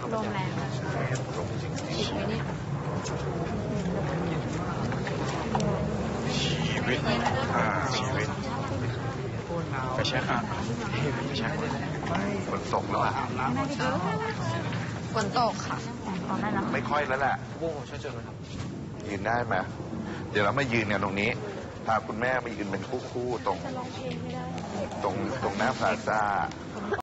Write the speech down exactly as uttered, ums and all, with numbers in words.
ลมแรงฉีดไหมเนี่ยชีวิตอ่าชีวิตไม่ใช่ค่ะไม่ใช่ฝนตกแล้วอ่ะฝนตกค่ะตอนนั้นแล้วไม่ค่อยแล้วแหละยืนได้ไหมเดี๋ยวเรามายืนกันตรงนี้พาคุณแม่มายืนเป็นคู่ๆตรงตรงตรงหน้าพลาซ่า